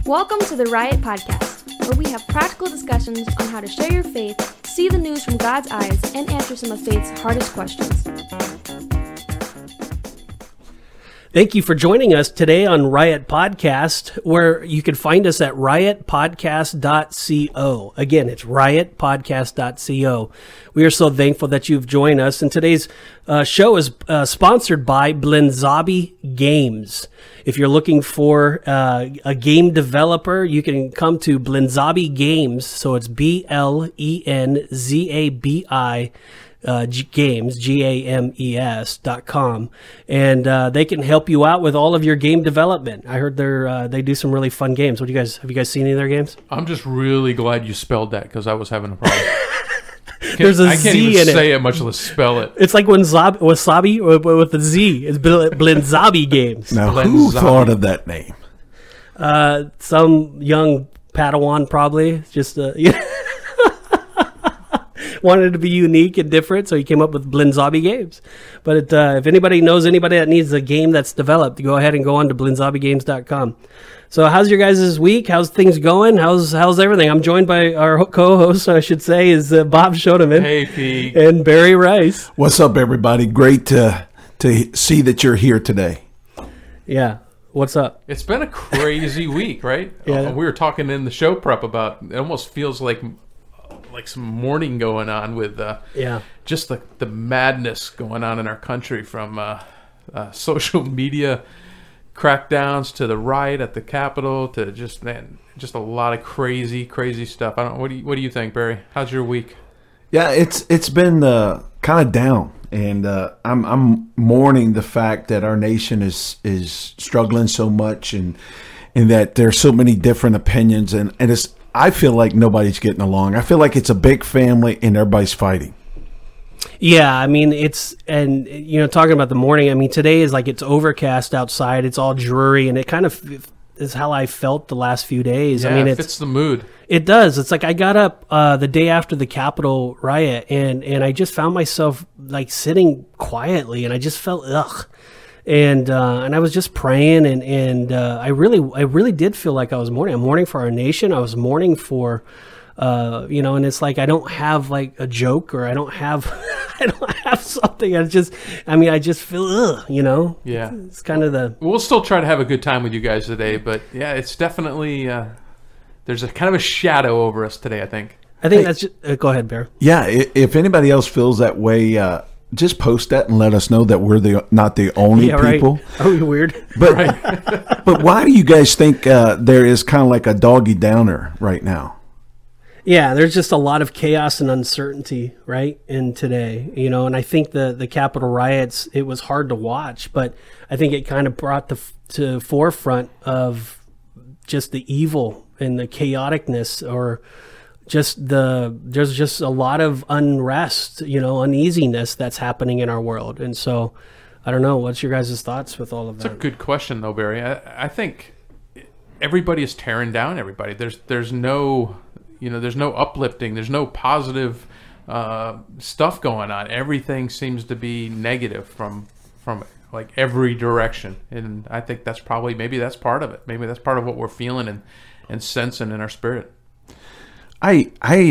Welcome to the RIOT Podcast, where we have practical discussions on how to share your faith, see the news from God's eyes, and answer some of faith's hardest questions. Thank you for joining us today on RIOT Podcast, where you can find us at riotpodcast.co. Again, it's riotpodcast.co. We are so thankful that you've joined us. And today's show is sponsored by Blenzabi Games. If you're looking for a game developer, you can come to Blenzabi Games. So it's BLENZABI games, GAMES.com, and they can help you out with all of your game development. I heard they do some really fun games. Have you guys seen any of their games? I'm just really glad you spelled that because I was having a problem. There's a I can't Z even in say it. it, much less spell it. It's like when wasabi with the Z. It's Blenzabi Games. Now, who thought of that name? Some young Padawan probably just wanted to be unique and different, so he came up with Blenzabi Games. But if anybody knows anybody that needs a game that's developed, go ahead and go on to blenzabigames.com. So how's your guys' week? How's things going? How's everything? I'm joined by our co-host, I should say, is Bob Shoneman. Hey, Pete. And Barry Rice. What's up, everybody? Great to see that you're here today. Yeah. What's up? It's been a crazy week, right? Yeah. We were talking in the show prep about, it almost feels like some mourning going on with just the madness going on in our country, from social media crackdowns to the riot at the Capitol to just a lot of crazy stuff. I don't. What do you think, Barry? How's your week? Yeah, it's been kind of down, and I'm mourning the fact that our nation is struggling so much, and that there's so many different opinions, and it's. I feel like nobody's getting along. I feel like it's a big family and everybody's fighting. Yeah, I mean, talking about the morning, I mean, today is like it's overcast outside. It's all dreary, and it kind of is how I felt the last few days. Yeah, I mean, it fits the mood. It does. It's like I got up the day after the Capitol riot, and I just found myself like sitting quietly, and I just felt ugh. And I was just praying, and I really did feel like I was mourning. I'm mourning for our nation. I was mourning for, and it's like I don't have like a joke, or I don't have something. I just feel ugh, Yeah, it's kind of the. We'll still try to have a good time with you guys today, but yeah, it's definitely there's a kind of a shadow over us today, I think. That's just, go ahead, Bear. Yeah, if anybody else feels that way. Just post that and let us know that we're not the only people. Right. Are we weird? But but why do you guys think there is kind of like a doggy downer right now? Yeah, there's just a lot of chaos and uncertainty, right, in today, and I think the Capitol riots, it was hard to watch, but I think it kind of brought to forefront of just the evil and the chaoticness, or there's just a lot of unrest, uneasiness that's happening in our world. And so I don't know, what's your guys' thoughts with all of that? That's a good question though, Barry. I think everybody is tearing down everybody. There's no uplifting, there's no positive stuff going on. Everything seems to be negative from like every direction. And I think maybe that's part of it. Maybe that's part of what we're feeling and sensing in our spirit. I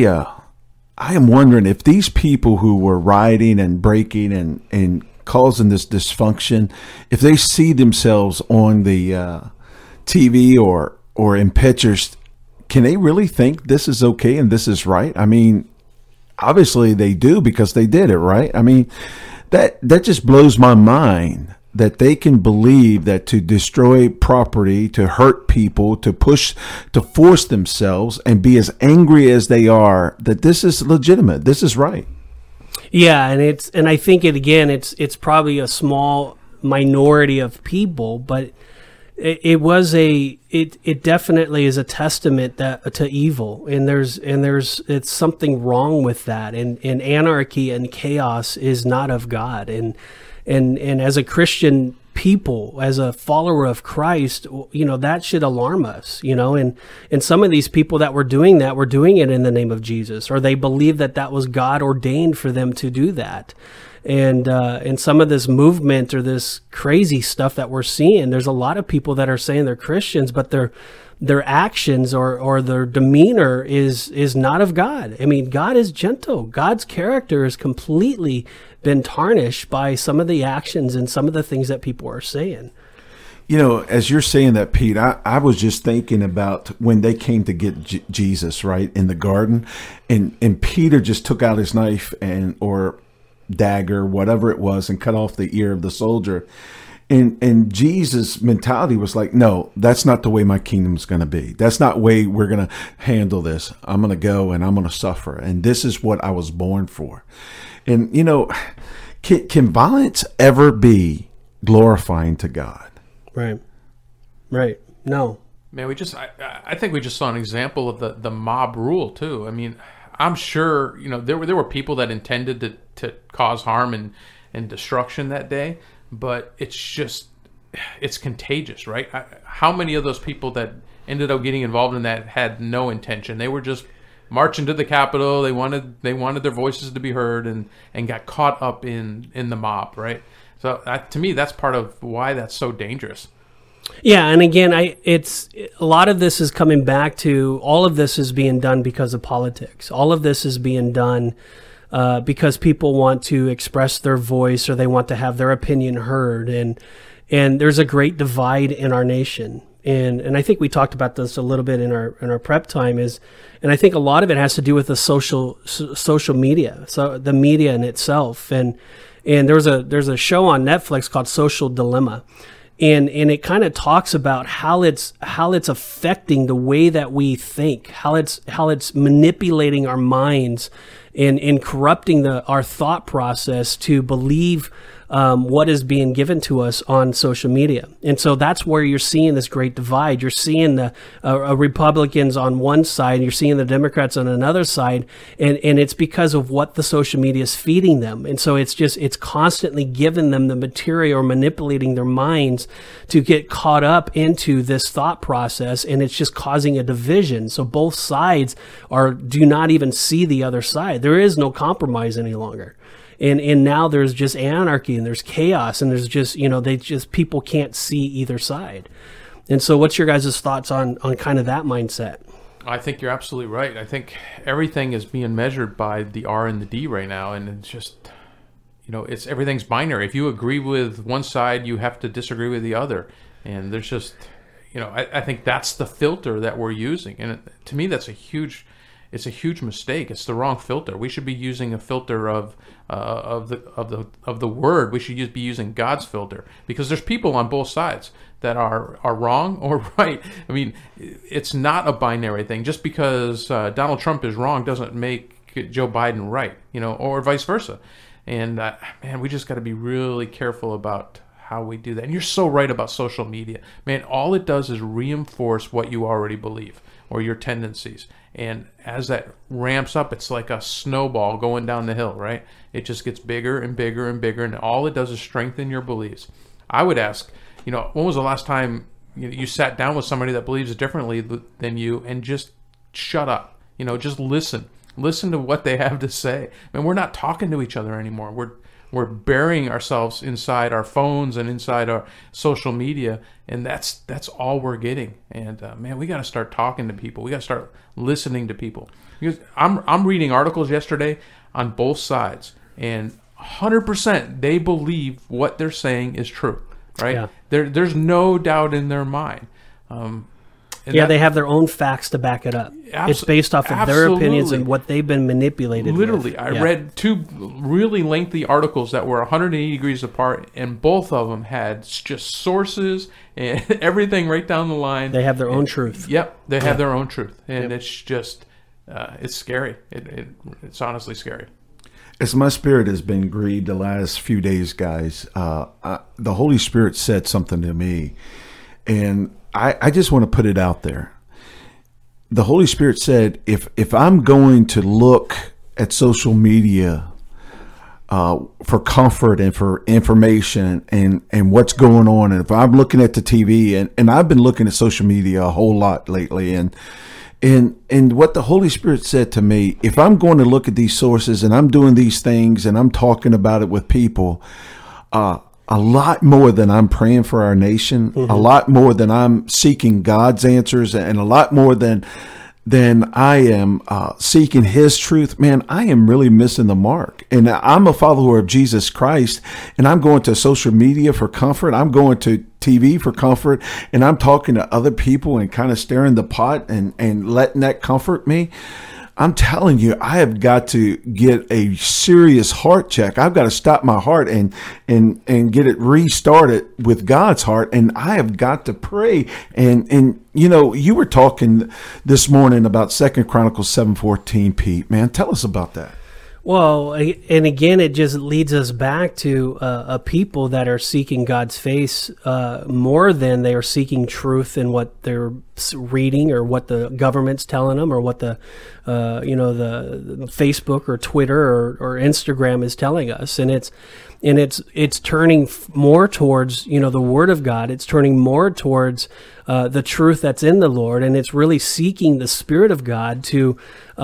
am wondering if these people who were rioting and breaking and causing this dysfunction, if they see themselves on the TV or in pictures, can they really think this is okay and this is right? I mean, obviously they do, because they did it, right? I mean, that just blows my mind that they can believe that to destroy property, to hurt people, to force themselves and be as angry as they are, that this is legitimate. This is right. Yeah, and I think it's probably a small minority of people, but it definitely is a testament to evil, and it's something wrong with that, and anarchy and chaos is not of God, and as a Christian people, as a follower of Christ, that should alarm us, and some of these people that were doing it in the name of Jesus, or they believe that was God ordained for them to do that. and some of this movement or this crazy stuff that we're seeing, there's a lot of people that are saying they're Christians, but their actions or their demeanor is not of God. I mean, God is gentle. God's character has completely been tarnished by some of the actions and some of the things that people are saying. You know, as you're saying that, Pete, I was just thinking about when they came to get Jesus, right, in the garden, and Peter just took out his knife or dagger, whatever it was, and cut off the ear of the soldier. And Jesus' mentality was like, no, that's not the way my kingdom's going to be. That's not the way we're going to handle this. I'm going to go and I'm going to suffer. And this is what I was born for. And, you know, can violence ever be glorifying to God? Right. No. Man, I think we just saw an example of the mob rule too. I mean, I'm sure, you know, there were people that intended to cause harm and destruction that day, but it's contagious, right? How many of those people that ended up getting involved in that had no intention? They were just marching to the Capitol. They wanted their voices to be heard and got caught up in the mob, right? So to me, that's part of why that's so dangerous. Yeah, and again, it's a lot of this is coming back to all of this is being done because of politics. All of this is being done because people want to express their voice or they want to have their opinion heard, and there's a great divide in our nation. And I think we talked about this a little bit in our prep time and I think a lot of it has to do with the social media, so the media in itself. And there's a show on Netflix called Social Dilemma. And it kind of talks about how it's affecting the way that we think, how it's manipulating our minds and corrupting our thought process to believe what is being given to us on social media. And so that's where you're seeing this great divide. You're seeing the Republicans on one side, you're seeing the Democrats on another side, and it's because of what the social media is feeding them. And so it's constantly giving them the material or manipulating their minds to get caught up into this thought process, and it's just causing a division. So both sides do not even see the other side. There is no compromise any longer. And now there's just anarchy and there's chaos and there's just, people can't see either side. And so what's your guys' thoughts on kind of that mindset? I think you're absolutely right. I think everything is being measured by the R and the D right now. And it's just, everything's binary. If you agree with one side, you have to disagree with the other. And there's just, I think that's the filter that we're using. And to me, it's a huge mistake. It's the wrong filter. We should be using a filter of the word. We should be using God's filter, because there's people on both sides that are wrong or right. I mean, it's not a binary thing. Just because Donald Trump is wrong doesn't make Joe Biden right, or vice versa. And man, we just got to be really careful about how we do that. And you're so right about social media, man. All it does is reinforce what you already believe or your tendencies. And as that ramps up, it's like a snowball going down the hill, right? It just gets bigger and bigger and bigger, and all it does is strengthen your beliefs. I would ask, when was the last time you sat down with somebody that believes differently than you and just shut up? Just listen. Listen to what they have to say. I mean, we're not talking to each other anymore. We're burying ourselves inside our phones and inside our social media, and that's all we're getting. And man, we got to start talking to people. We got to start listening to people. Because I'm reading articles yesterday on both sides, and 100% they believe what they're saying is true, right? Yeah. There's no doubt in their mind. They have their own facts to back it up. It's based off of their opinions and what they've been manipulated Literally, with. I read two really lengthy articles that were 180 degrees apart, and both of them had just sources and everything right down the line. They have their own truth. Yep, they have their own truth, and it's just, it's scary. It's honestly scary. As my spirit has been grieved the last few days, guys, the Holy Spirit said something to me, and I just want to put it out there. The Holy Spirit said, if I'm going to look at social media for comfort and for information and what's going on, and if I'm looking at the TV, and I've been looking at social media a whole lot lately, and And what the Holy Spirit said to me, if I'm going to look at these sources and I'm doing these things and I'm talking about it with people, a lot more than I'm praying for our nation, a lot more than I'm seeking God's answers, and a lot more than I am seeking his truth, man, I am really missing the mark. And I'm a follower of Jesus Christ, and I'm going to social media for comfort. I'm going to TV for comfort, and I'm talking to other people and kind of stirring the pot and letting that comfort me. I'm telling you, I have got to get a serious heart check. I've got to stop my heart and get it restarted with God's heart. And I have got to pray. And you know, you were talking this morning about 2 Chronicles 7:14, Pete. Man, tell us about that. Well, and again, it just leads us back to a people that are seeking God's face more than they are seeking truth in what they're reading or what the government's telling them or what the the Facebook or Twitter or Instagram is telling us. And it's turning more towards, the Word of God. It's turning more towards the truth that's in the Lord, and it's really seeking the Spirit of God to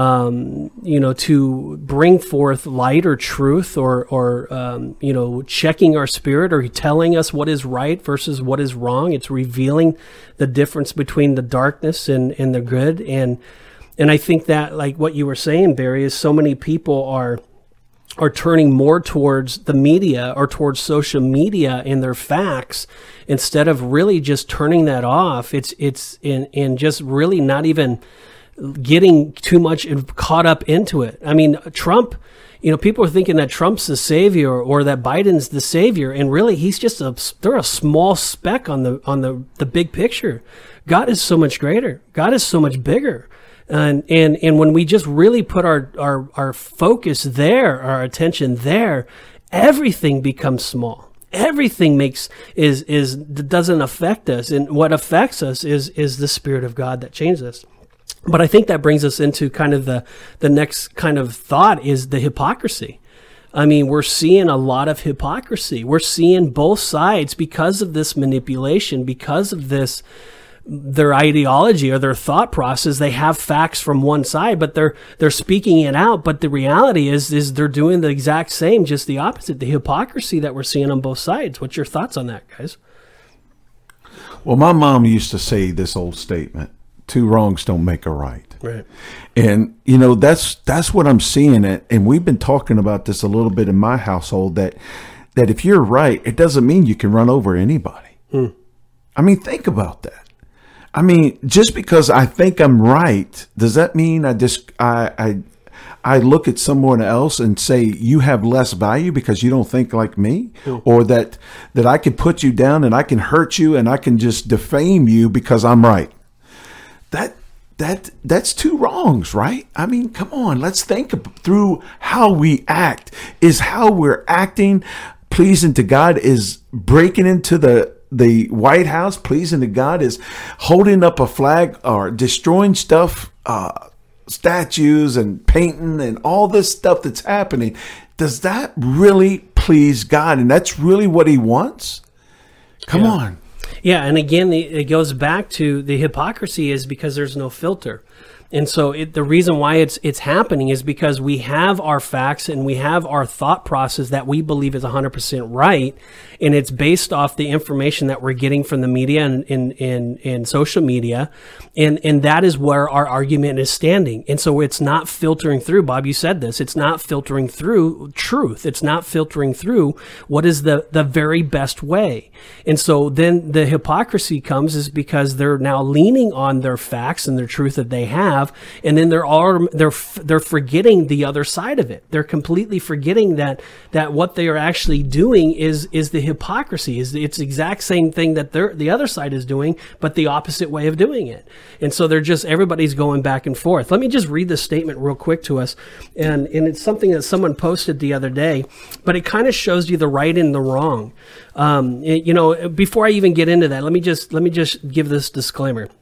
bring forth light or truth or checking our spirit or telling us what is right versus what is wrong. It's revealing the difference between the darkness and the good. And I think that, like what you were saying, Barry, is so many people are turning more towards the media or towards social media and their facts instead of really just turning that off. It's just really not even getting too much caught up into it. I mean, Trump, people are thinking that Trump's the savior or that Biden's the savior, and really he's just they're a small speck on the big picture. God is so much greater. God is so much bigger. And when we just really put our focus there, our attention there, everything becomes small. Everything doesn't affect us, and what affects us is the Spirit of God that changes us. But I think that brings us into kind of the next kind of thought is the hypocrisy. I mean, we're seeing a lot of hypocrisy. We're seeing both sides because of this manipulation, because of their ideology or their thought process. They have facts from one side, but they're speaking it out. But the reality is they're doing the exact same, just the opposite. The hypocrisy that we're seeing on both sides. What's your thoughts on that, guys? Well, my mom used to say this old statement: 2 wrongs don't make a right. Right. And that's what I'm seeing. And we've been talking about this a little bit in my household, that if you're right, it doesn't mean you can run over anybody. I mean, think about that. I mean, just because I think I'm right, does that mean I look at someone else and say you have less value because you don't think like me, or that I can put you down and I can hurt you and I can just defame you because I'm right? That's 2 wrongs, right? I mean, come on, let's think through how we act. Is how we're acting pleasing to God? Is breaking into the White House pleasing to God? Is holding up a flag or destroying stuff, statues and painting and all this stuff that's happening? Does that really please God? And that's really what he wants? Come on. Yeah, and again, it goes back to the hypocrisy is because there's no filter. And so the reason why it's happening is because we have our facts and we have our thought process that we believe is 100% right, and it's based off the information that we're getting from the media and social media, and that is where our argument is standing. And so it's not filtering through. Bob, you said this. It's not filtering through truth. It's not filtering through what is the very best way. And so then the hypocrisy comes is because they're now leaning on their facts and their truth that they have. And then they're forgetting the other side of it. They're completely forgetting that what they are actually doing is the hypocrisy. It's the exact same thing that the other side is doing, but the opposite way of doing it. And so everybody's going back and forth. Let me just read this statement real quick to us, and it's something that someone posted the other day, but it kind of shows you the right and the wrong. Before I even get into that, let me just give this disclaimer.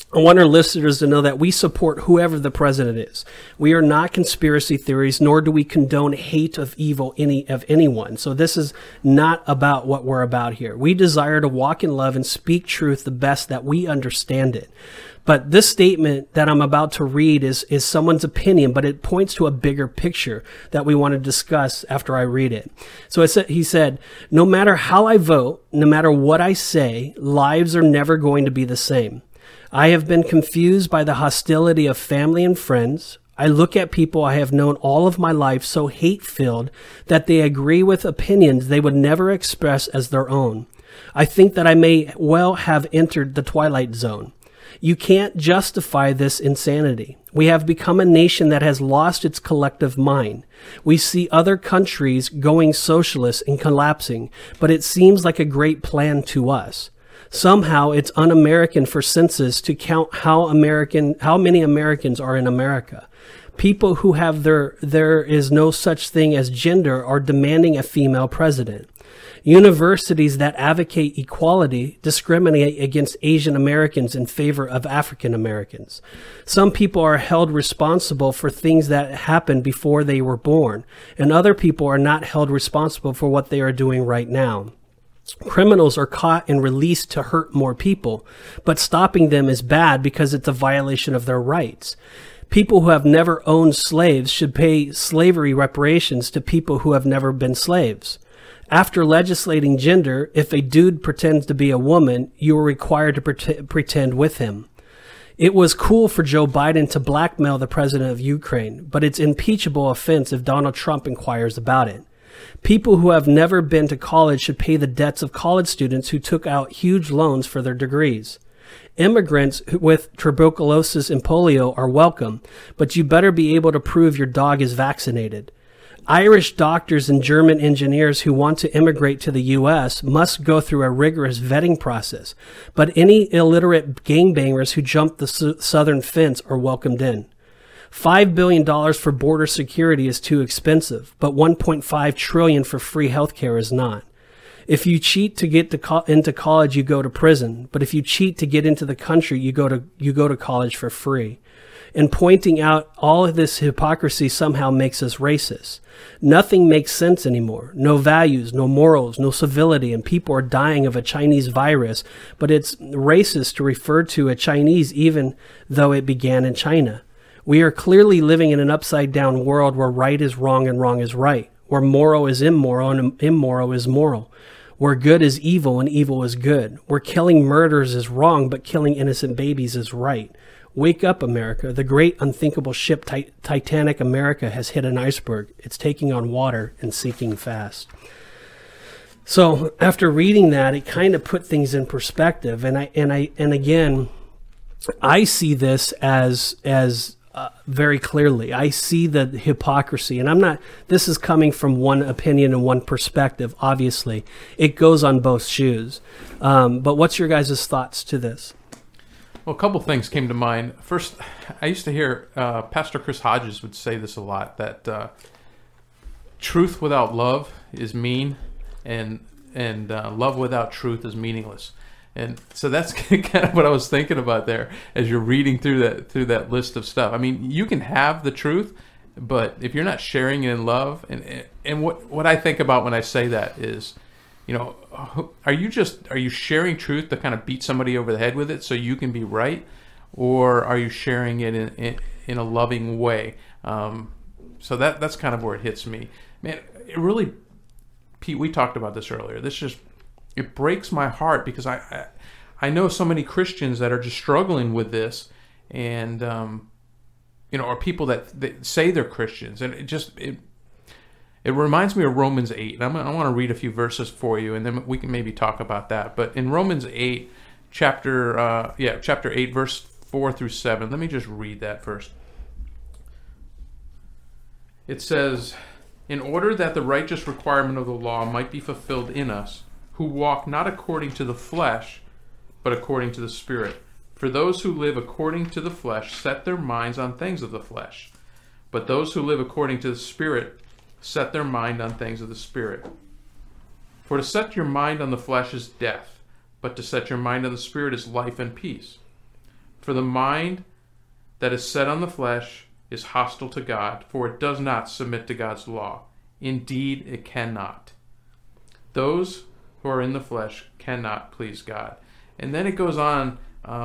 I want our listeners to know that we support whoever the president is. We are not conspiracy theories, nor do we condone hate of evil of anyone. So this is not about what we're about here. We desire to walk in love and speak truth the best that we understand it. But this statement that I'm about to read is someone's opinion, but it points to a bigger picture that we want to discuss after I read it. So he said, no matter how I vote, no matter what I say, lives are never going to be the same. I have been confused by the hostility of family and friends. I look at people I have known all of my life so hate-filled that they agree with opinions they would never express as their own. I think that I may well have entered the twilight zone. You can't justify this insanity. We have become a nation that has lost its collective mind. We see other countries going socialist and collapsing, but it seems like a great plan to us. Somehow it's un-American for census to count how many Americans are in America. People who have there is no such thing as gender are demanding a female president. Universities that advocate equality discriminate against Asian Americans in favor of African Americans. Some people are held responsible for things that happened before they were born, and other people are not held responsible for what they are doing right now. Criminals are caught and released to hurt more people, but stopping them is bad because it's a violation of their rights. People who have never owned slaves should pay slavery reparations to people who have never been slaves. After legislating gender, if a dude pretends to be a woman, you are required to pretend with him. It was cool for Joe Biden to blackmail the president of Ukraine, but it's impeachable offense if Donald Trump inquires about it. People who have never been to college should pay the debts of college students who took out huge loans for their degrees. Immigrants with tuberculosis and polio are welcome, but you better be able to prove your dog is vaccinated. Irish doctors and German engineers who want to immigrate to the U.S. must go through a rigorous vetting process, but any illiterate gangbangers who jump the southern fence are welcomed in. $5 billion for border security is too expensive, but $1.5 trillion for free healthcare is not. If you cheat to get into college, you go to prison. But if you cheat to get into the country, you go to college for free. And pointing out all of this hypocrisy somehow makes us racist. Nothing makes sense anymore. No values, no morals, no civility, and people are dying of a Chinese virus. But it's racist to refer to a Chinese even though it began in China. We are clearly living in an upside-down world where right is wrong and wrong is right, where moral is immoral and immoral is moral, where good is evil and evil is good, where killing murderers is wrong but killing innocent babies is right. Wake up, America. The great unthinkable ship Titanic America has hit an iceberg. It's taking on water and sinking fast. So after reading that, it kind of put things in perspective. And again, I see this as very clearly. I see the hypocrisy, and this is coming from one opinion and one perspective, obviously. It goes on both shoes. But what's your guys' thoughts to this? Well, a couple things came to mind. First, I used to hear Pastor Chris Hodges would say this a lot, that truth without love is mean, and love without truth is meaningless. And so that's kind of what I was thinking about there as you're reading through that list of stuff. I mean, you can have the truth, but if you're not sharing it in love, and what I think about when I say that is, you know, are you sharing truth to kind of beat somebody over the head with it so you can be right, or are you sharing it in a loving way? So that's kind of where it hits me, man. It really, Pete, we talked about this earlier. It breaks my heart because I know so many Christians that are just struggling with this, and or people that say they're Christians, and it reminds me of Romans 8. And I want to read a few verses for you, and then we can maybe talk about that. But in Romans 8, chapter 8, verse 4 through 7. Let me just read that first. It says, "In order that the righteous requirement of the law might be fulfilled in us, who walk not according to the flesh, but according to the Spirit. For those who live according to the flesh set their minds on things of the flesh, but those who live according to the Spirit set their mind on things of the Spirit. For to set your mind on the flesh is death, but to set your mind on the Spirit is life and peace. For the mind that is set on the flesh is hostile to God, for it does not submit to God's law. Indeed, it cannot. Those who are in the flesh cannot please God. And then it goes on,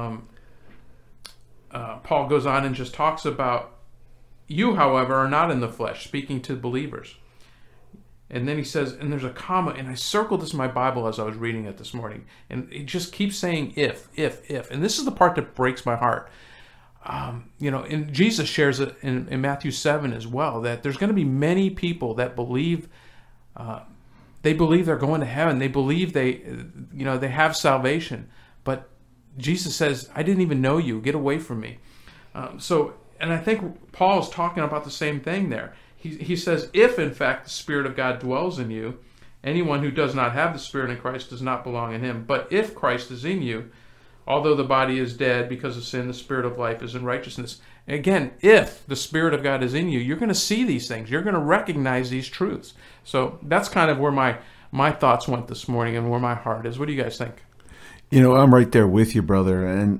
Paul goes on and just talks about, you, however, are not in the flesh, speaking to believers. And then he says, and there's a comma, and I circled this in my Bible as I was reading it this morning, and it just keeps saying if. And this is the part that breaks my heart. And Jesus shares it in Matthew 7 as well, that there's going to be many people that believe, they believe they're going to heaven. They believe they have salvation. But Jesus says, I didn't even know you. Get away from me. And I think Paul is talking about the same thing there. He says, if in fact the Spirit of God dwells in you, anyone who does not have the Spirit in Christ does not belong in him. But if Christ is in you, although the body is dead because of sin, the Spirit of life is in righteousness. And again, if the Spirit of God is in you, you're going to see these things. You're going to recognize these truths. So that's kind of where my thoughts went this morning and where my heart is. What do you guys think? I'm right there with you, brother. And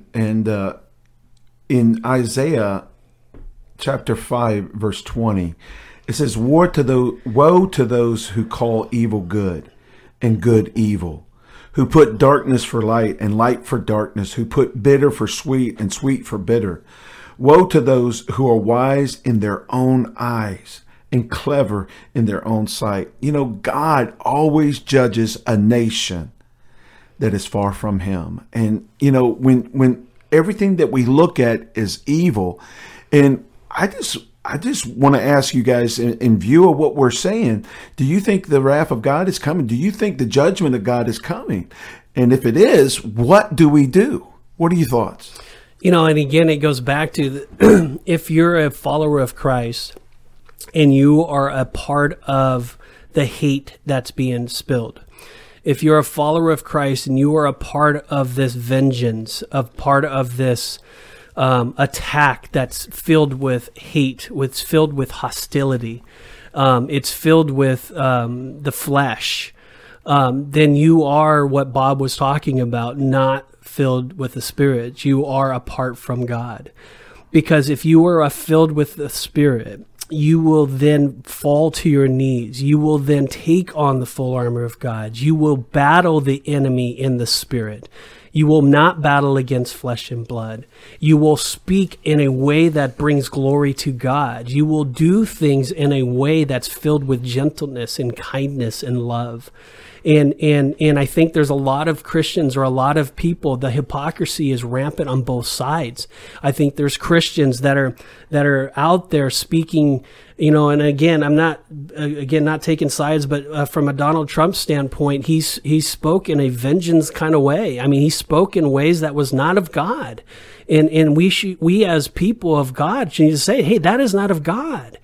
in Isaiah chapter 5, verse 20, it says, woe to those who call evil good and good evil, who put darkness for light and light for darkness, who put bitter for sweet and sweet for bitter. Woe to those who are wise in their own eyes and clever in their own sight. God always judges a nation that is far from him. And, when everything that we look at is evil, and I just want to ask you guys, in view of what we're saying, do you think the wrath of God is coming? Do you think the judgment of God is coming? And if it is, what do we do? What are your thoughts? And again, it goes back to if you're a follower of Christ and you are a part of the hate that's being spilled, if you're a follower of Christ and you are a part of this vengeance, part of this attack that's filled with hate, it's filled with hostility, it's filled with the flesh, then you are what Bob was talking about, not filled with the Spirit. You are apart from God. Because if you are filled with the Spirit, you will then fall to your knees. You will then take on the full armor of God. You will battle the enemy in the Spirit. You will not battle against flesh and blood. You will speak in a way that brings glory to God. You will do things in a way that's filled with gentleness and kindness and love. And I think there's a lot of Christians or a lot of people, the hypocrisy is rampant on both sides. I think there's Christians that are out there speaking, and again, I'm not taking sides, but from a Donald Trump standpoint, he spoke in a vengeance kind of way. I mean, he spoke in ways that was not of God. And we as people of God need to say, hey, that is not of God.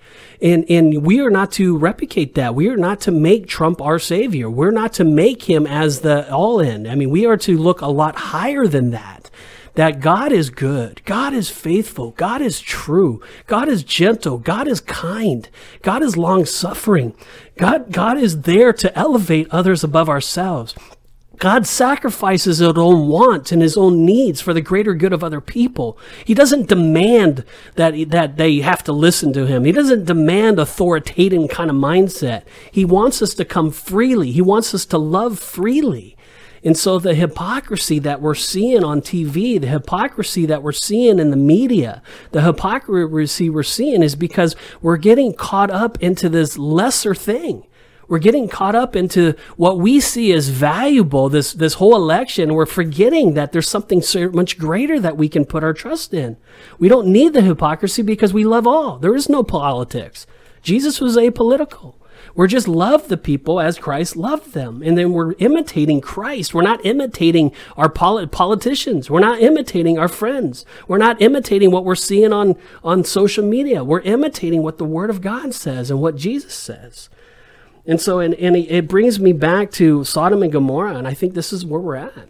And we are not to replicate that. We are not to make Trump our savior. We're not to make him as the all-in. I mean, we are to look a lot higher than that. That God is good. God is faithful. God is true. God is gentle. God is kind. God is long-suffering. God is there to elevate others above ourselves. God sacrifices his own wants and his own needs for the greater good of other people. He doesn't demand that they have to listen to him. He doesn't demand authoritative kind of mindset. He wants us to come freely. He wants us to love freely. And so the hypocrisy that we're seeing on TV, the hypocrisy that we're seeing in the media, the hypocrisy we're seeing is because we're getting caught up into this lesser thing. We're getting caught up into what we see as valuable, this whole election. We're forgetting that there's something so much greater that we can put our trust in. We don't need the hypocrisy because we love all. There is no politics. Jesus was apolitical. We're just love the people as Christ loved them. And then we're imitating Christ. We're not imitating our politicians. We're not imitating our friends. We're not imitating what we're seeing on social media. We're imitating what the Word of God says and what Jesus says. And so, and it brings me back to Sodom and Gomorrah, and I think this is where we're at.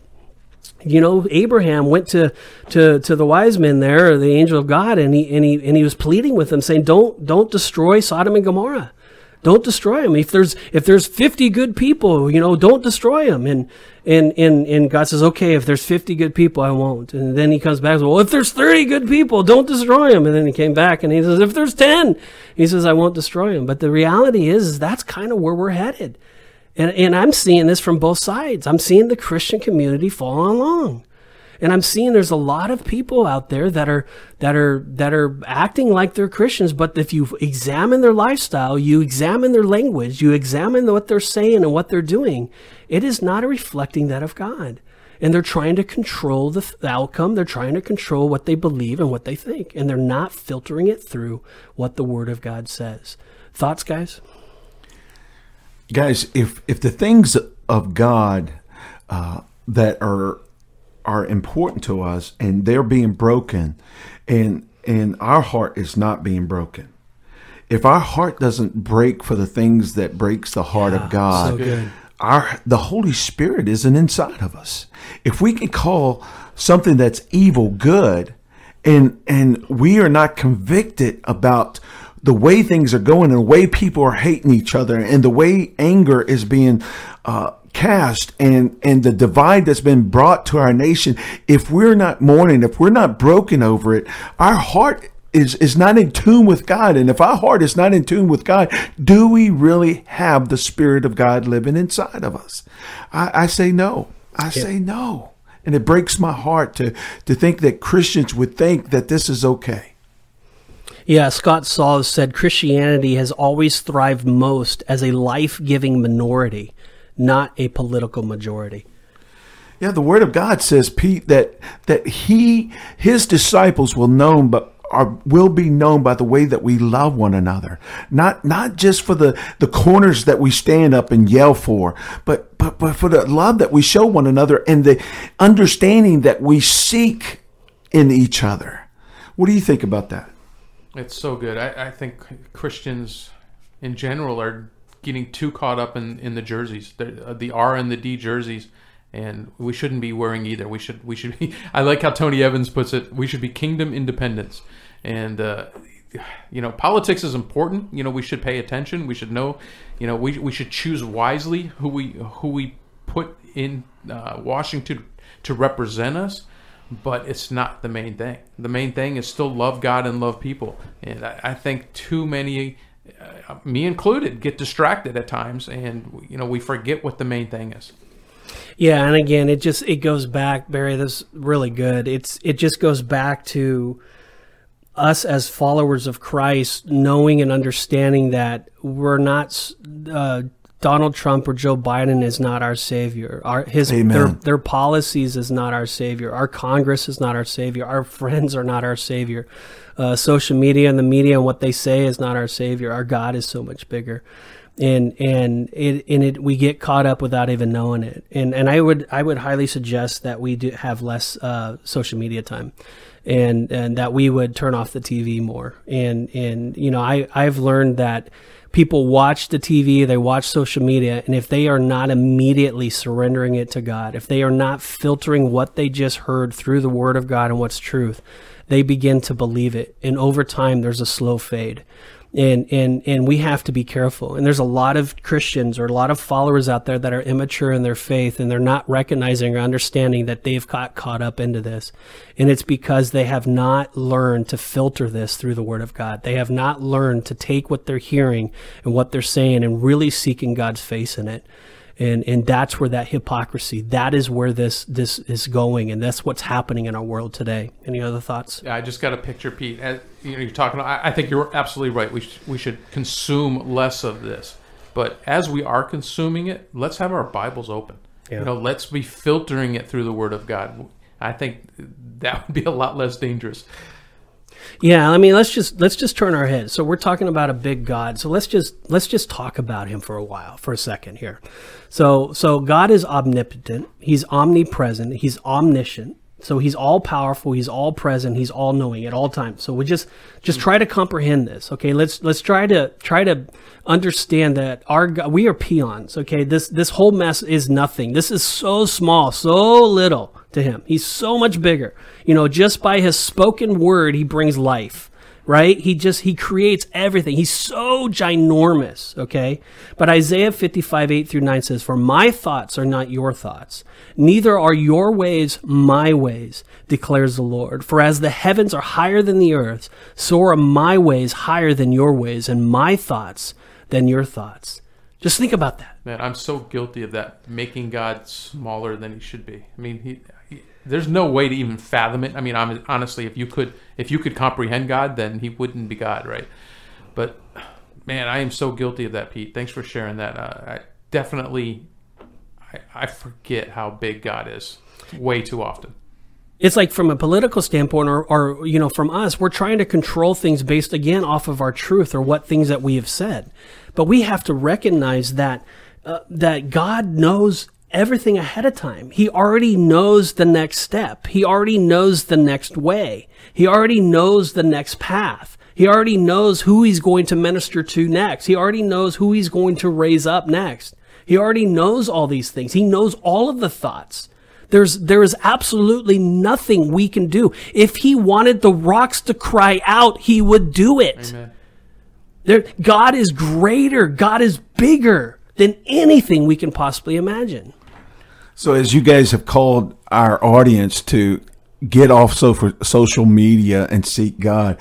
Abraham went to the wise men there, the angel of God, and he was pleading with them, saying, "Don't destroy Sodom and Gomorrah. don't destroy them. If there's 50 good people, don't destroy them. And God says, okay, if there's 50 good people, I won't. And then he comes back and says, well, if there's 30 good people, don't destroy them. And then he came back and he says, if there's 10, he says, I won't destroy them. But the reality is that's kind of where we're headed. And I'm seeing this from both sides. I'm seeing the Christian community fall along. And I'm seeing there's a lot of people out there that are acting like they're Christians, but if you examine their lifestyle, you examine their language, you examine what they're saying and what they're doing, it is not reflecting that of God. And they're trying to control the outcome. They're trying to control what they believe and what they think. And they're not filtering it through what the Word of God says. Thoughts, guys? Guys, if the things of God that are important to us and they're being broken and our heart is not being broken, if our heart doesn't break for the things that breaks the heart of God, so good. The Holy Spirit isn't inside of us. If we can call something that's evil good and we are not convicted about the way things are going and the way people are hating each other and the way anger is being cast and the divide that's been brought to our nation, if we're not mourning, if we're not broken over it, our heart is not in tune with God. And if our heart is not in tune with God, do we really have the Spirit of God living inside of us? I say no. I say no. And it breaks my heart to think that Christians would think that this is okay. Yeah, Scott Saul said Christianity has always thrived most as a life-giving minority, not a political majority. Yeah, the Word of God says, Pete, that his disciples will be known by the way that we love one another, not just for the corners that we stand up and yell for, but for the love that we show one another and the understanding that we seek in each other. What do you think about that? It's so good. I think Christians in general are getting too caught up in the jerseys, the R and the D jerseys, and we shouldn't be wearing either. We should be. I like how Tony Evans puts it. We should be kingdom independents, and politics is important. We should pay attention. We should know. We should choose wisely who we put in Washington to represent us. But it's not the main thing. The main thing is still love God and love people. And I think too many, me included, get distracted at times, and we forget what the main thing is. Yeah, and again, it goes back, Barry. This is really good. It just goes back to us as followers of Christ, knowing and understanding that we're not. Donald Trump or Joe Biden is not our savior. Their policies is not our savior. Our Congress is not our savior. Our friends are not our savior. Social media and the media and what they say is not our savior. Our God is so much bigger, and we get caught up without even knowing it. And I would highly suggest that we do have less social media time, and that we would turn off the TV more. And I've learned that people watch the TV, they watch social media, and if they are not immediately surrendering it to God, if they are not filtering what they just heard through the Word of God and what's truth, they begin to believe it. And over time, there's a slow fade. And we have to be careful. And there's a lot of Christians or a lot of followers out there that are immature in their faith, and they're not recognizing or understanding that they've got caught up into this. And it's because they have not learned to filter this through the Word of God. They have not learned to take what they're hearing and what they're saying and really seeking God's face in it. And that's where that hypocrisy, that is where this is going, and that's what's happening in our world today. Any other thoughts? Yeah, I just got a picture, Pete. You're talking. I think you're absolutely right. We should consume less of this, but as we are consuming it, let's have our Bibles open. Yeah. Let's be filtering it through the Word of God. I think that would be a lot less dangerous. Yeah, I mean, let's just turn our heads. So we're talking about a big God. So let's just talk about him for a second here. So God is omnipotent. He's omnipresent. He's omniscient. So he's all powerful. He's all present. He's all knowing at all times. So we just try to comprehend this. Okay, let's try to understand that our God, we are peons. Okay, this whole mess is nothing. This is so small, so little to him. He's so much bigger. Just by his spoken word, he brings life. right? He creates everything. He's so ginormous, okay? But Isaiah 55:8-9 says, "For my thoughts are not your thoughts, neither are your ways my ways, declares the Lord. For as the heavens are higher than the earth, so are my ways higher than your ways, and my thoughts than your thoughts." Just think about that. Man, I'm so guilty of that, making God smaller than he should be. I mean, there's no way to even fathom it. I mean, honestly, if you could comprehend God, then he wouldn't be God, right? But man, I am so guilty of that, Pete. Thanks for sharing that. I forget how big God is way too often. It's like from a political standpoint or from us, we're trying to control things based, again, off of our truth or what things that we have said. But we have to recognize that God knows everything ahead of time. He already knows the next step. He already knows the next way. He already knows the next path. He already knows who he's going to minister to next. He already knows who he's going to raise up next. He already knows all these things. He knows all of the thoughts. There is absolutely nothing we can do. If he wanted the rocks to cry out, he would do it. Amen. God is greater. God is bigger than anything we can possibly imagine. So as you guys have called our audience to get off social media and seek God,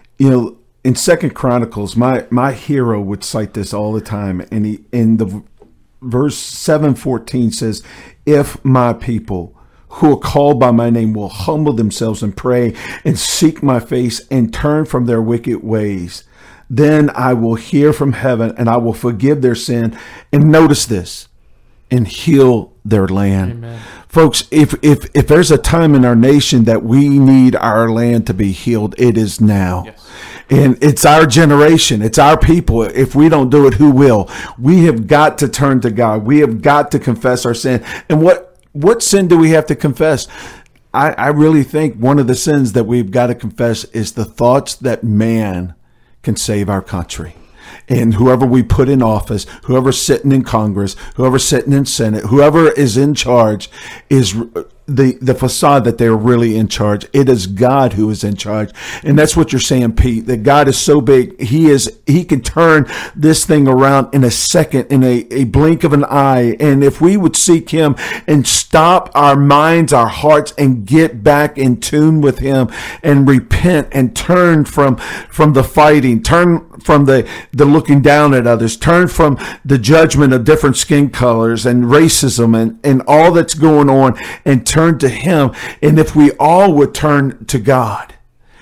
in 2 Chronicles, my hero would cite this all the time, and he in the verse 7:14 says, "If my people who are called by my name will humble themselves and pray and seek my face and turn from their wicked ways, then I will hear from heaven and I will forgive their sin." And notice this, and heal their land. Amen. Folks, if there's a time in our nation that we need our land to be healed, it is now. Yes. And it's our generation. It's our people. If we don't do it, who will? We have got to turn to God. We have got to confess our sin. And what sin do we have to confess? I really think one of the sins that we've got to confess is the thoughts that man can save our country. And whoever we put in office, whoever's sitting in Congress, whoever's sitting in Senate, whoever is in charge is the facade that they're really in charge. It is God who is in charge. And that's what you're saying, Pete, that God is so big. He can turn this thing around in a second, in a blink of an eye. And if we would seek him and stop our minds, our hearts, and get back in tune with him and repent and turn from the fighting, turn from the looking down at others, turn from the judgment of different skin colors and racism and all that's going on, and turn to him. And if we all would turn to God,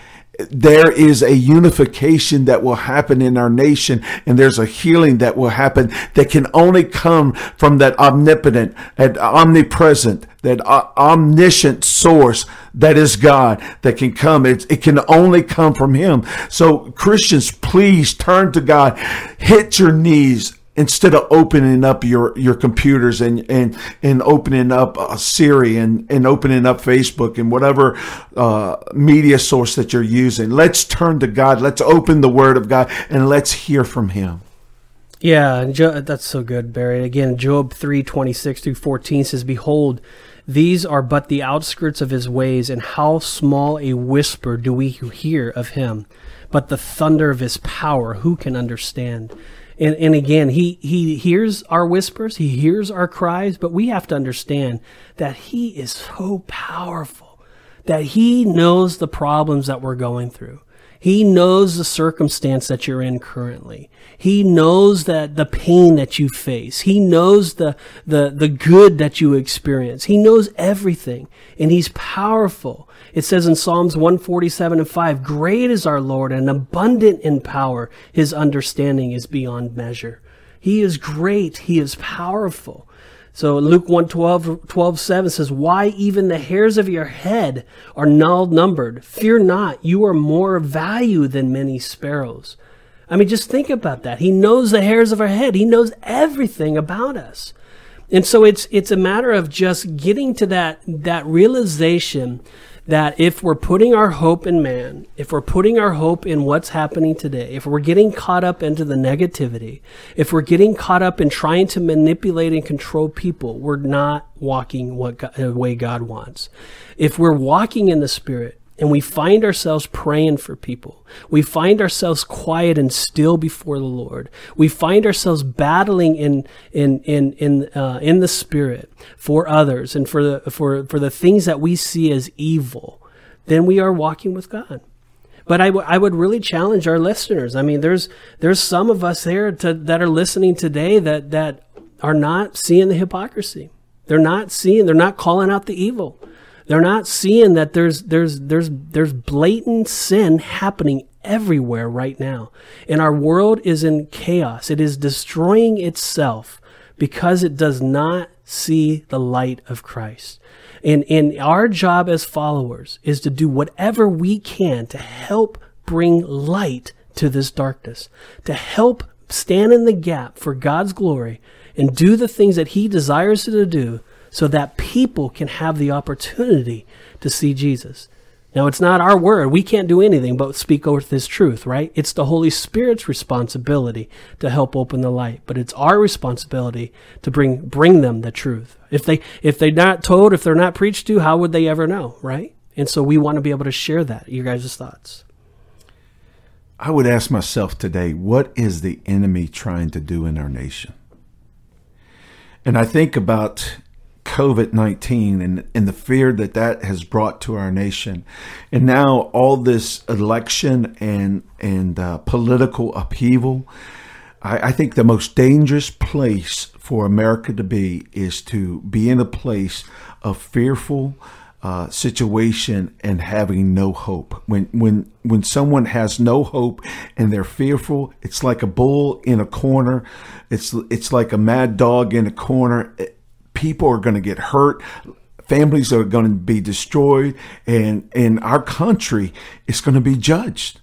there is a unification that will happen in our nation, and there's a healing that will happen that can only come from that omnipotent, that omnipresent, that omniscient source that is God that can come. It can only come from him. So Christians, please turn to God. Hit your knees instead of opening up your computers and opening up Siri and opening up Facebook and whatever media source that you're using. Let's turn to God. Let's open the Word of God and let's hear from him. Yeah, that's so good, Barry. Again, Job 3:26-14 says, "Behold, these are but the outskirts of his ways, and how small a whisper do we hear of him. But the thunder of his power, who can understand?" And again, he hears our whispers, he hears our cries, but we have to understand that he is so powerful, that he knows the problems that we're going through. He knows the circumstance that you're in currently. He knows that the pain that you face. He knows the good that you experience. He knows everything, and he's powerful. It says in Psalms 147:5, "Great is our Lord and abundant in power. His understanding is beyond measure." He is great. He is powerful. So Luke 1:12-7 says, "Why even the hairs of your head are numbered. Fear not, you are more value than many sparrows." I mean, just think about that. He knows the hairs of our head. He knows everything about us. And so it's a matter of just getting to that realization that if we're putting our hope in man, if we're putting our hope in what's happening today, if we're getting caught up into the negativity, if we're getting caught up in trying to manipulate and control people, we're not walking the way God wants. If we're walking in the Spirit, and we find ourselves praying for people. We find ourselves quiet and still before the Lord. We find ourselves battling in the Spirit for others and for the things that we see as evil. Then we are walking with God. But I would really challenge our listeners. I mean, there's some of us there that are listening today that are not seeing the hypocrisy. They're not calling out the evil. They're not seeing that there's blatant sin happening everywhere right now. And our world is in chaos. It is destroying itself because it does not see the light of Christ. And our job as followers is to do whatever we can to help bring light to this darkness, to help stand in the gap for God's glory and do the things that He desires to do, so that people can have the opportunity to see Jesus. Now, it's not our word. We can't do anything but speak over this truth, right? It's the Holy Spirit's responsibility to help open the light, but it's our responsibility to bring them the truth. If they're not told, if they're not preached to, how would they ever know, right? And so we want to be able to share that. Your guys' thoughts? I would ask myself today, what is the enemy trying to do in our nation? And I think about COVID-19 and the fear that has brought to our nation. And now all this election and political upheaval. I think the most dangerous place for America to be is to be in a place of fearful situation and having no hope. When someone has no hope and they're fearful, it's like a bull in a corner. It's like a mad dog in a corner. People are going to get hurt. Families are going to be destroyed. And our country is going to be judged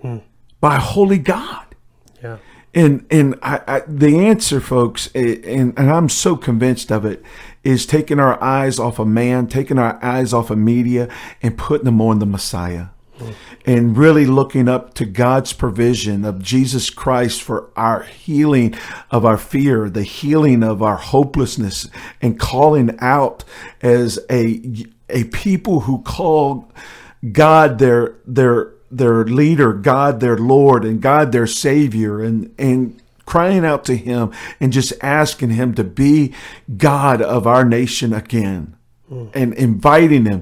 by a holy God. Yeah. And I the answer, folks, and I'm so convinced of it, is taking our eyes off of man, taking our eyes off of media, and putting them on the Messiah. And really looking up to God's provision of Jesus Christ for our healing of our fear, the healing of our hopelessness, and calling out as a people who call God their leader, God their Lord, and God their Savior, and crying out to Him and just asking Him to be God of our nation again. And inviting Him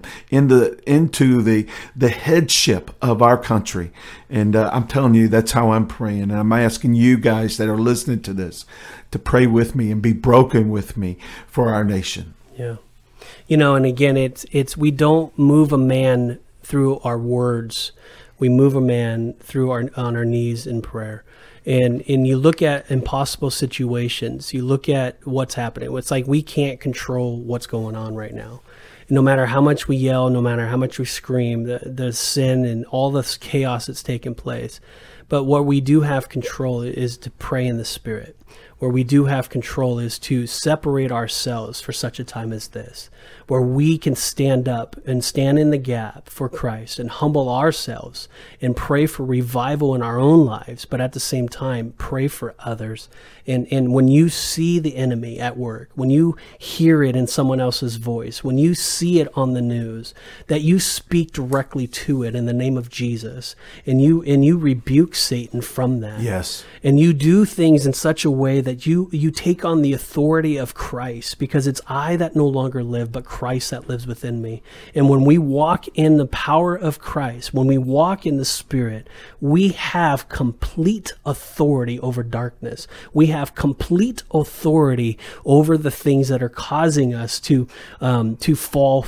into the headship of our country. And I'm telling you, that's how I'm praying. And I'm asking you guys that are listening to this to pray with me and be broken with me for our nation. Yeah. And again, it's we don't move a man through our words. We move a man through on our knees in prayer. And you look at impossible situations, you look at what's happening. It's like we can't control what's going on right now. No matter how much we yell, no matter how much we scream, the sin and all this chaos that's taking place. But what we do have control is to pray in the Spirit. Where we do have control is to separate ourselves for such a time as this, where we can stand up and stand in the gap for Christ and humble ourselves and pray for revival in our own lives, but at the same time, pray for others. And when you see the enemy at work, when you hear it in someone else's voice, when you see it on the news, that you speak directly to it in the name of Jesus, and you rebuke Satan from that. Yes. And you do things in such a way that you take on the authority of Christ, because it's I that no longer live, but Christ that lives within me. And when we walk in the power of Christ, when we walk in the Spirit, we have complete authority over darkness. We have complete authority over the things that are causing us to fall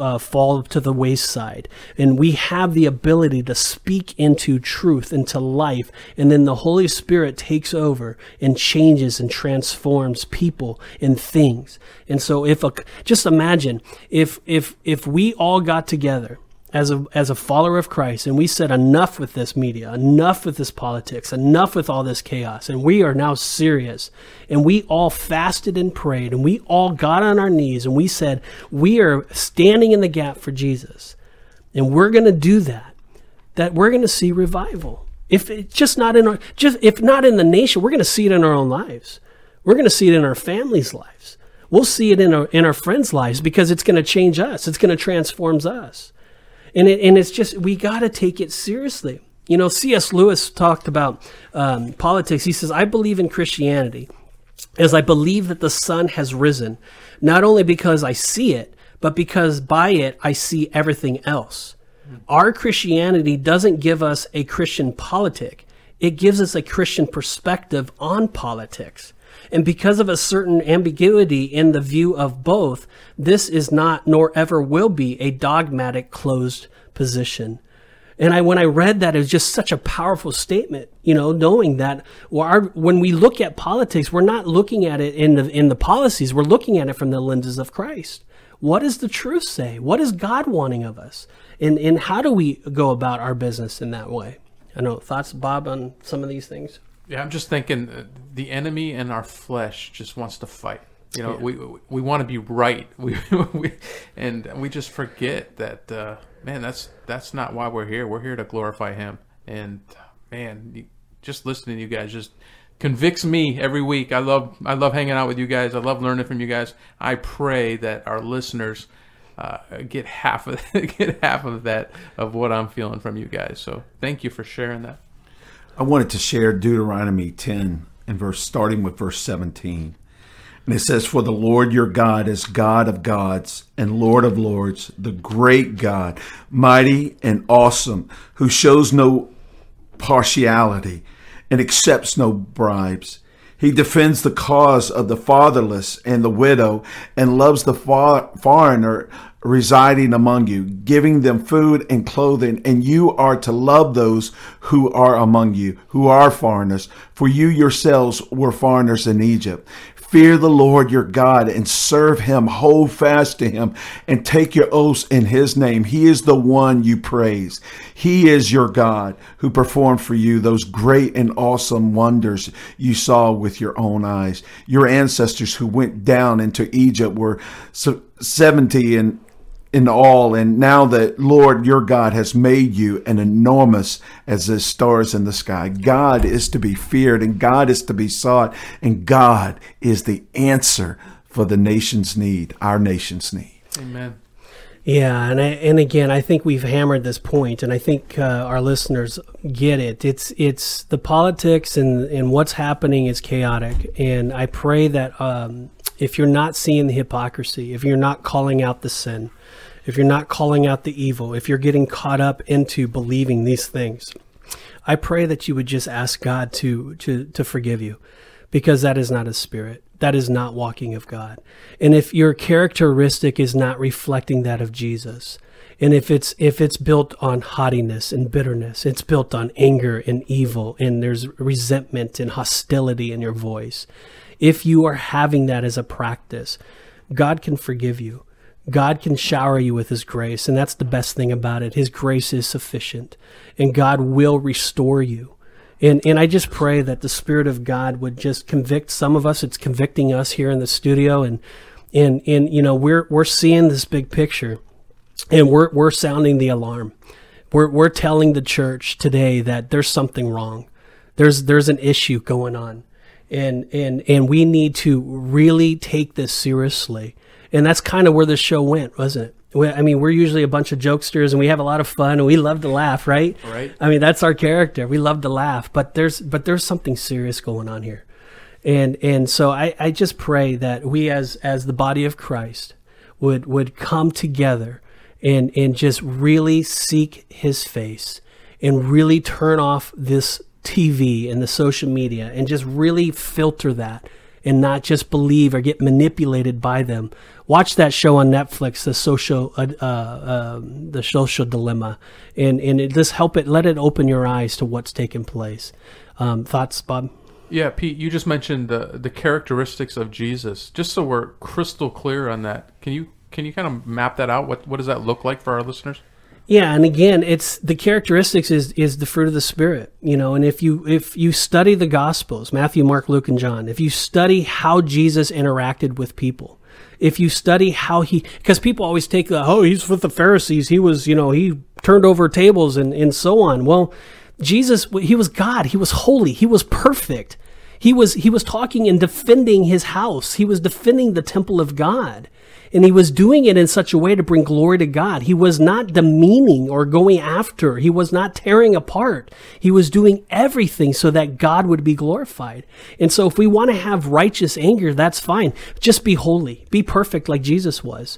to the wayside. And we have the ability to speak into truth, into life, and then the Holy Spirit takes over and changes and transforms people and things. And so just imagine if we all got together as a follower of Christ and we said enough with this media, enough with this politics, enough with all this chaos, and we are now serious, and we all fasted and prayed, and we all got on our knees and we said we are standing in the gap for Jesus, and we're going to do that we're going to see revival. If not in the nation, we're going to see it in our own lives. We're going to see it in our families' lives. We'll see it in our friends' lives, because it's going to change us. It's going to transform us. And it's just, we got to take it seriously. You know, C.S. Lewis talked about politics. He says, I believe in Christianity as I believe that the sun has risen, not only because I see it, but because by it I see everything else. Our Christianity doesn't give us a Christian politic. It gives us a Christian perspective on politics. And because of a certain ambiguity in the view of both, this is not, nor ever will be, a dogmatic closed position. And when I read that, it was just such a powerful statement, you know, knowing that when we look at politics, we're not looking at it in the policies, we're looking at it from the lenses of Christ. What does the truth say? What is God wanting of us? And how do we go about our business in that way? I know, thoughts, Bob, on some of these things? Yeah, I'm just thinking the enemy and our flesh just wants to fight. You know, we want to be right, and we just forget that. Man, that's not why we're here. We're here to glorify Him. And man, just listening to you guys just convicts me every week. I love hanging out with you guys. I love learning from you guys. I pray that our listeners get half of that of what I'm feeling from you guys. So thank you for sharing that. I wanted to share Deuteronomy 10 and starting with verse 17. And it says, for the Lord your God is God of gods and Lord of lords, the great God, mighty and awesome, who shows no partiality and accepts no bribes. He defends the cause of the fatherless and the widow and loves the foreigner residing among you, giving them food and clothing. And you are to love those who are among you, who are foreigners, for you yourselves were foreigners in Egypt. Fear the Lord your God and serve Him, hold fast to Him, and take your oaths in His name. He is the one you praise. He is your God who performed for you those great and awesome wonders you saw with your own eyes. Your ancestors who went down into Egypt were 70 in all, and now the Lord your God has made you an enormous as the stars in the sky. God is to be feared, and God is to be sought, and God is the answer for the nation's need, our nation's need. Amen. Yeah, and again, I think we've hammered this point, and I think our listeners get it. It's the politics and what's happening is chaotic, and I pray that if you're not seeing the hypocrisy, if you're not calling out the sin, if you're not calling out the evil, if you're getting caught up into believing these things, I pray that you would just ask God to forgive you, because that is not His Spirit. That is not walking of God. And if your characteristic is not reflecting that of Jesus, and if it's built on haughtiness and bitterness, it's built on anger and evil, and there's resentment and hostility in your voice, if you are having that as a practice, God can forgive you. God can shower you with His grace, and that's the best thing about it. His grace is sufficient, and God will restore you. And I just pray that the Spirit of God would just convict some of us. It's convicting us here in the studio, and you know, we're seeing this big picture, and we're sounding the alarm. We're telling the church today that there's something wrong. There's an issue going on, and we need to really take this seriously. And that's kind of where this show went, wasn't it? I mean, we're usually a bunch of jokesters, and we have a lot of fun, and we love to laugh, right? Right. I mean, that's our character. We love to laugh, but there's something serious going on here, and so I just pray that we as the body of Christ would come together and just really seek His face, and really turn off this TV and the social media, and just really filter that, and not just believe or get manipulated by them. Watch that show on Netflix, the social dilemma, and just let it open your eyes to what's taking place. Thoughts, Bob? Yeah, Pete, you just mentioned the characteristics of Jesus. Just so we're crystal clear on that, can you kind of map that out? What does that look like for our listeners? Yeah, and again, it's the characteristics is the fruit of the Spirit, you know. And if you study the Gospels, Matthew, Mark, Luke, and John, if you study how Jesus interacted with people, if you study how because people always take he's with the Pharisees, he was, you know, he turned over tables and so on. Well, Jesus, He was God, He was holy, He was perfect. He was talking and defending his house. He was defending the temple of God. And he was doing it in such a way to bring glory to God. He was not demeaning or going after. He was not tearing apart. He was doing everything so that God would be glorified. And so if we want to have righteous anger, that's fine. Just be holy. Be perfect like Jesus was.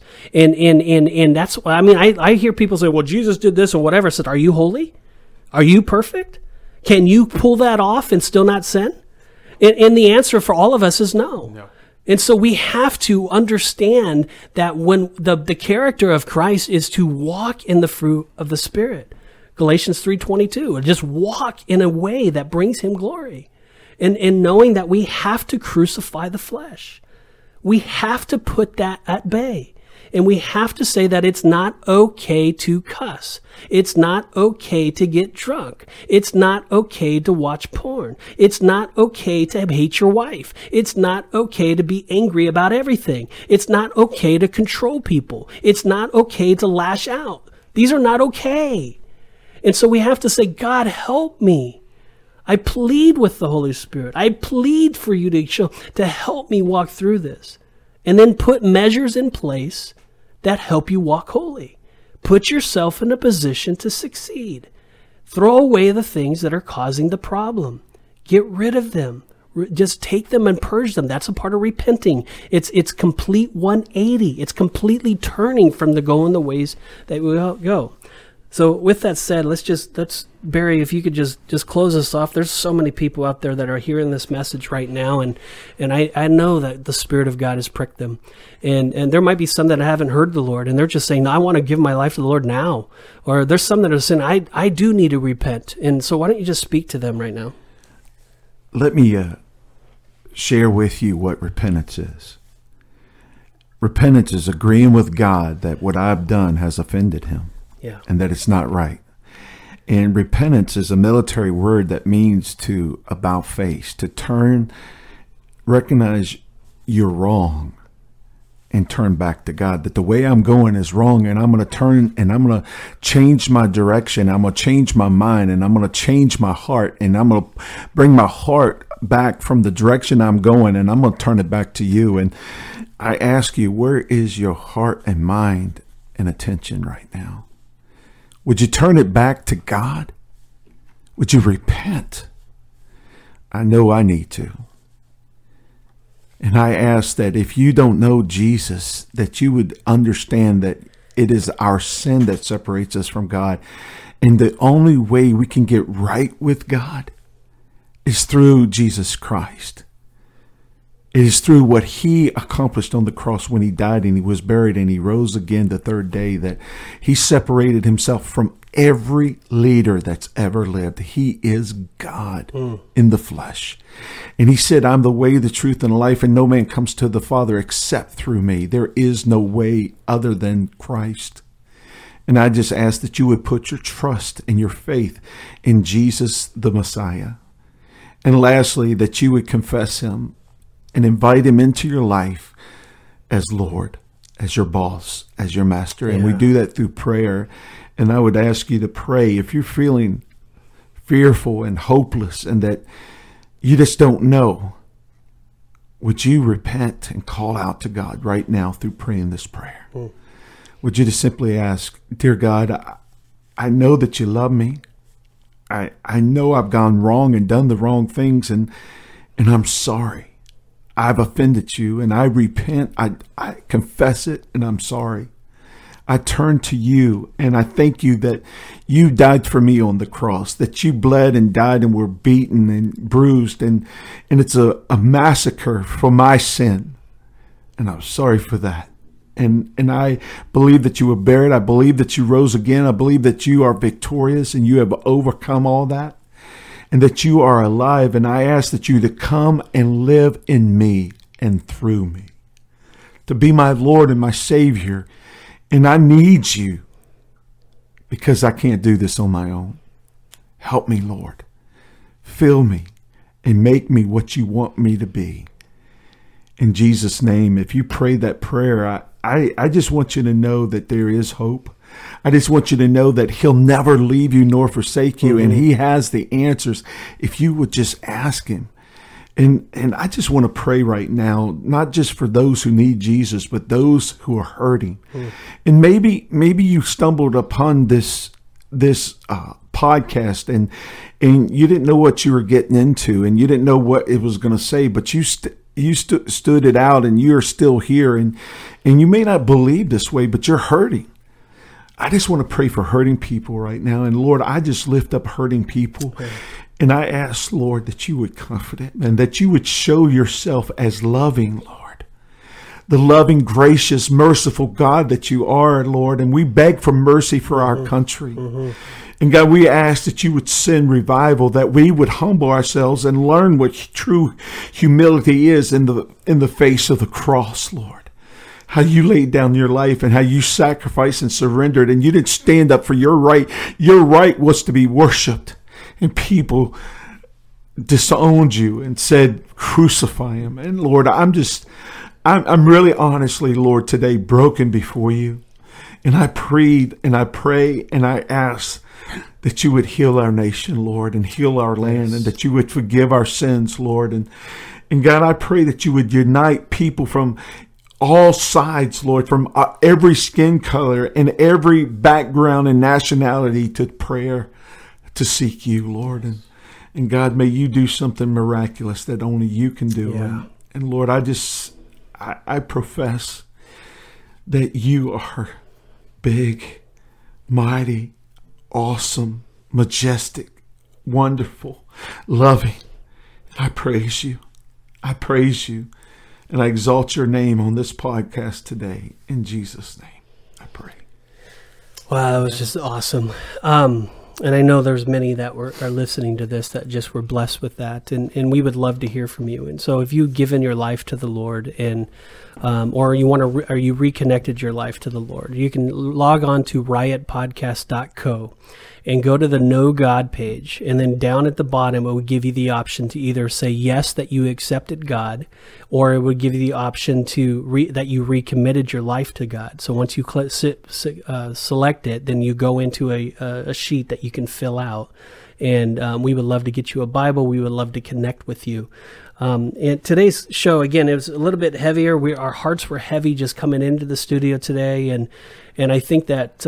And that's why, I mean, I hear people say, well, Jesus did this or whatever. I said, are you holy? Are you perfect? Can you pull that off and still not sin? And the answer for all of us is no. No. And so we have to understand that when the character of Christ is to walk in the fruit of the Spirit. Galatians 3:22, just walk in a way that brings him glory. And knowing that we have to crucify the flesh. We have to put that at bay. And we have to say that it's not okay to cuss. It's not okay to get drunk. It's not okay to watch porn. It's not okay to hate your wife. It's not okay to be angry about everything. It's not okay to control people. It's not okay to lash out. These are not okay. And so we have to say, God, help me. I plead with the Holy Spirit. I plead for you to help me walk through this. And then put measures in place that help you walk holy. Put yourself in a position to succeed. Throw away the things that are causing the problem. Get rid of them. Just take them and purge them. That's a part of repenting. It's complete 180. It's completely turning from the ways that we go. So with that said, let's Barry, if you could just close us off. There's so many people out there that are hearing this message right now, and I know that the Spirit of God has pricked them. And there might be some that haven't heard the Lord, and they're just saying, no, I want to give my life to the Lord now. Or there's some that are saying, I do need to repent. And so why don't you just speak to them right now? Let me share with you what repentance is. Repentance is agreeing with God that what I've done has offended him. Yeah. And that it's not right. And repentance is a military word that means to about face, to turn, recognize you're wrong and turn back to God. That the way I'm going is wrong, and I'm going to turn and I'm going to change my direction. I'm going to change my mind, and I'm going to change my heart, and I'm going to bring my heart back from the direction I'm going, and I'm going to turn it back to you. And I ask you, where is your heart and mind and attention right now? Would you turn it back to God? Would you repent? I know I need to. And I ask that if you don't know Jesus, that you would understand that it is our sin that separates us from God. And the only way we can get right with God is through Jesus Christ. It is through what he accomplished on the cross when he died and he was buried and he rose again the third day, that he separated himself from every leader that's ever lived. He is God in the flesh. And he said, I'm the way, the truth, and the life, and no man comes to the Father except through me. There is no way other than Christ. And I just ask that you would put your trust and your faith in Jesus the Messiah. And lastly, that you would confess him and invite him into your life as Lord, as your boss, as your master. And we do that through prayer. And I would ask you to pray if you're feeling fearful and hopeless and that you just don't know. Would you repent and call out to God right now through praying this prayer? Would you just simply ask, dear God, I know that you love me. I know I've gone wrong and done the wrong things, and I'm sorry. I've offended you, and I repent. I confess it, and I'm sorry. I turn to you, and I thank you that you died for me on the cross, that you bled and died and were beaten and bruised, and it's a massacre for my sin, and I'm sorry for that. And I believe that you were buried. I believe that you rose again. I believe that you are victorious and you have overcome all that, and that you are alive. And I ask that you to come and live in me and through me, to be my Lord and my Savior. And I need you because I can't do this on my own. Help me, Lord. Fill me and make me what you want me to be. In Jesus' name, if you pray that prayer, I just want you to know that there is hope. I just want you to know that he'll never leave you nor forsake you. And he has the answers if you would just ask him. And I just want to pray right now, not just for those who need Jesus, but those who are hurting. And maybe you stumbled upon this podcast and you didn't know what you were getting into, and you didn't know what it was going to say, but you stood it out, and you're still here, and you may not believe this way, but you're hurting. I just want to pray for hurting people right now. And Lord, I just lift up hurting people. Okay. And I ask, Lord, that you would comfort them and that you would show yourself as loving, Lord. The loving, gracious, merciful God that you are, Lord. And we beg for mercy for our country. And God, we ask that you would send revival, that we would humble ourselves and learn what true humility is in the face of the cross, Lord. How you laid down your life and how you sacrificed and surrendered, and you didn't stand up for your right. Your right was to be worshiped. And people disowned you and said, crucify him. And Lord, I'm really honestly, Lord, today broken before you. And I prayed and I pray and I ask that you would heal our nation, Lord, and heal our land, and that you would forgive our sins, Lord. And God, I pray that you would unite people from all sides, Lord, from every skin color and every background and nationality to prayer, to seek you, Lord. And God, may you do something miraculous that only you can do. Yeah. And Lord, I profess that you are big, mighty, awesome, majestic, wonderful, loving. I praise you. I praise you. And I exalt your name on this podcast today. In Jesus' name, I pray. Wow, that was just awesome. And I know there's many that are listening to this that just were blessed with that, and we would love to hear from you. And so, if you've given your life to the Lord, and or you want to, or you reconnected your life to the Lord, you can log on to riotpodcast.co and go to the Know God page, and then down at the bottom, it will give you the option to either say yes, that you accepted God, or it would give you the option to that you recommitted your life to God. So once you select it, then you go into a sheet that you can fill out, and we would love to get you a Bible. We would love to connect with you. And today's show, again, it was a little bit heavier. Our hearts were heavy just coming into the studio today, and I think that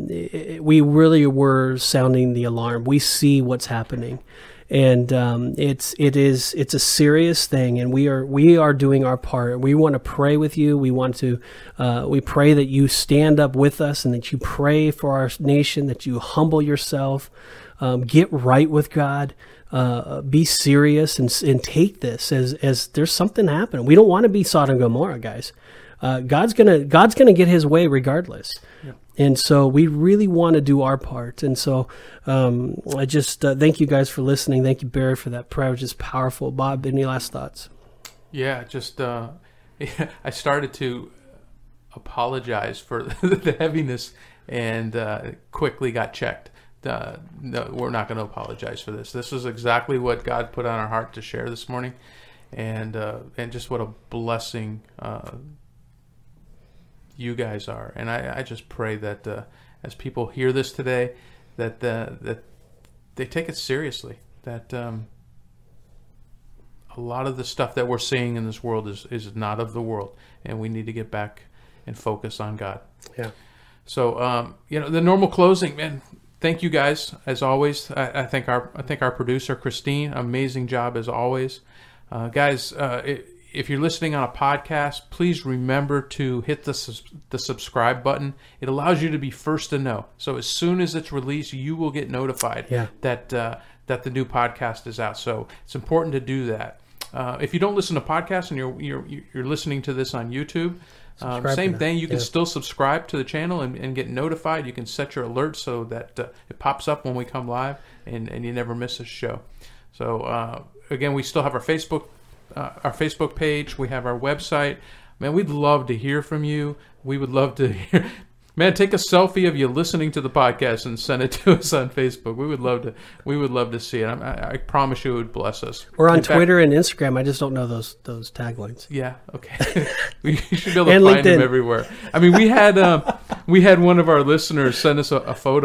we really were sounding the alarm. We see what's happening, and it's a serious thing, and we are doing our part. We want to pray with you. We pray that you stand up with us, and that you pray for our nation, that you humble yourself, get right with God. Be serious and take this as there's something happening. We don't want to be Sodom and Gomorrah, guys. God's gonna get his way regardless. Yep. And so we really want to do our part. And so I just thank you guys for listening. Thank you, Barry, for that prayer. It was just powerful. Bob, any last thoughts? Yeah, just I started to apologize for the heaviness and quickly got checked. No, we're not going to apologize for this. This is exactly what God put on our heart to share this morning, and just what a blessing you guys are. And I just pray that as people hear this today, that they take it seriously. That a lot of the stuff that we're seeing in this world is not of the world, and we need to get back and focus on God. Yeah. So the normal closing, man. Thank you guys, as always. I think our producer Christine, amazing job as always, guys. If you're listening on a podcast, please remember to hit the subscribe button. It allows you to be first to know. So as soon as it's released, you will get notified that the new podcast is out. So it's important to do that. If you don't listen to podcasts and you're listening to this on YouTube. Same thing. You can still subscribe to the channel and get notified. You can set your alerts so that it pops up when we come live and you never miss a show. So again, we still have our Facebook page. We have our website. Man, we'd love to hear from you. We would love to hear. Man, take a selfie of you listening to the podcast and send it to us on Facebook. We would love to see it. I promise you it would bless us. We're on Twitter and Instagram. I just don't know those taglines. Yeah, okay. We should be able to find them everywhere. I mean, we had one of our listeners send us a photo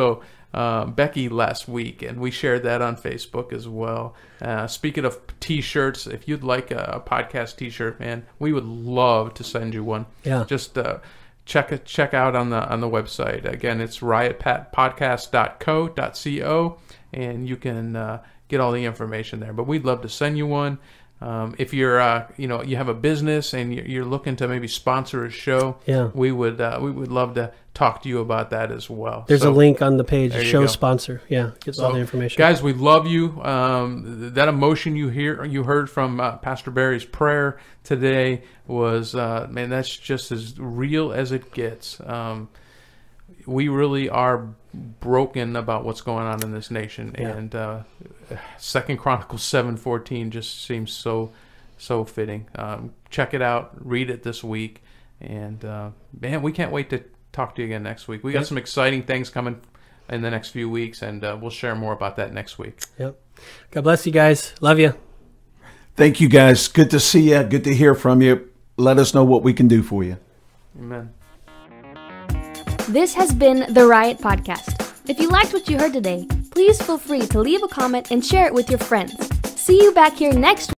Becky last week, and we shared that on Facebook as well. Speaking of T-shirts, if you'd like a podcast T-shirt, man, we would love to send you one. Yeah. Just check out on the website. Again, it's riotpodcast.co, and you can get all the information there. But we'd love to send you one. If you're, you have a business and you're looking to maybe sponsor a show, we would love to talk to you about that as well. There's a link on the page, show go. sponsor. Yeah, gets all the information. Guys, we love you. That emotion you heard from Pastor Barry's prayer today was, man, that's just as real as it gets. We really are broken about what's going on in this nation, and 2 Chronicles 7:14 just seems so fitting. Check it out, read it this week, and man, we can't wait to talk to you again next week. We got some exciting things coming in the next few weeks, and we'll share more about that next week. Yep. God bless you guys. Love you. Thank you, guys. Good to see you. Good to hear from you. Let us know what we can do for you. Amen. This has been the Riot Podcast. If you liked what you heard today, please feel free to leave a comment and share it with your friends. See you back here next week.